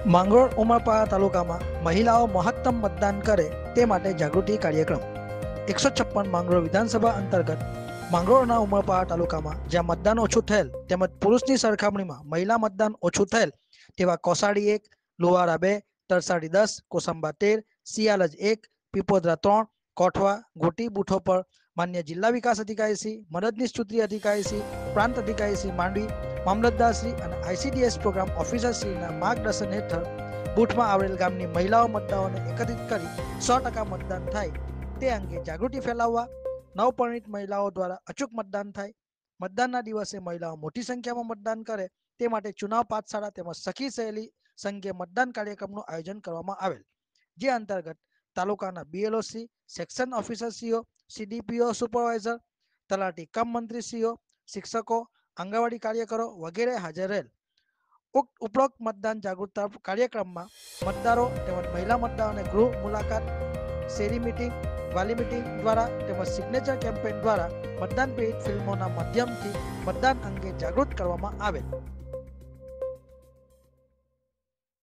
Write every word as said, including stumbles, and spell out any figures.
માંગરોળ ઉમરપાડા તાલુકામાં મહિલાઓ મહત્તમ મતદાન કરે તે માટે જાગૃતિ કાર્યક્રમ. એકસો છપ્પન માંગરોળ વિધાનસભા અંતર્ગત માંગરોળના ઉમરપાડા તાલુકામાં જ્યાં મતદાન ઓછું થયેલ તેમજ પુરુષની સરખામણીમાં મહિલા મતદાન ઓછું થયેલ તેવા કોસાડી એક, લુવારા બે, તરસાડી દસ, કોસંબા તેર, સિયાલજ એક, પીપોદરા ત્રણ, કોઠવા, ગોટી બૂથો પર માન્ય જિલ્લા વિકાસ અધિકારીશ્રી, મદદનીશ ચૂંટણી અધિકારીશ્રી, પ્રાંત અધિકારીશ્રી માંડવી, મામલતદારશ્રી અને આઈસીડીએસ પ્રોગ્રામ ઓફિસરશ્રીના માર્ગદર્શન હેઠળ બૂથમાં આવેલ ગામની મહિલાઓ મતદારોને એકત્રિત કરી સો ટકા મતદાન થાય તે અંગે જાગૃતિ ફેલાવવા, નવપરિણીત મહિલાઓ દ્વારા અચૂક મતદાન થાય, મતદાનના દિવસે મહિલાઓ મોટી સંખ્યામાં મતદાન કરે તે માટે ચુનાવ પાઠશાળા તેમજ સખી સહેલી સંઘે મતદાન કાર્યક્રમનું આયોજન કરવામાં આવેલ, જે અંતર્ગત તાલુકાના બીએલઓસી, સેક્શન ઓફિસરશ્રીઓ, સીડીપીઓ સુપરવાઇઝર, તલાટી કમ મંત્રીશ્રીઓ, શિક્ષકો, આંગણવાડી કાર્યકરો વગેરે હાજર રહેલ. ઉપરોક્ત મતદાન જાગૃતતા કાર્યક્રમમાં મતદારો તેમજ મહિલા મતદારોને ગૃહ મુલાકાત, શેરી મીટિંગ, વાલી મીટિંગ દ્વારા તેમજ સિગ્નેચર કેમ્પેઇન દ્વારા મતદાન પીડિત ફિલ્મોના માધ્યમથી મતદાન અંગે જાગૃત કરવામાં આવેલ.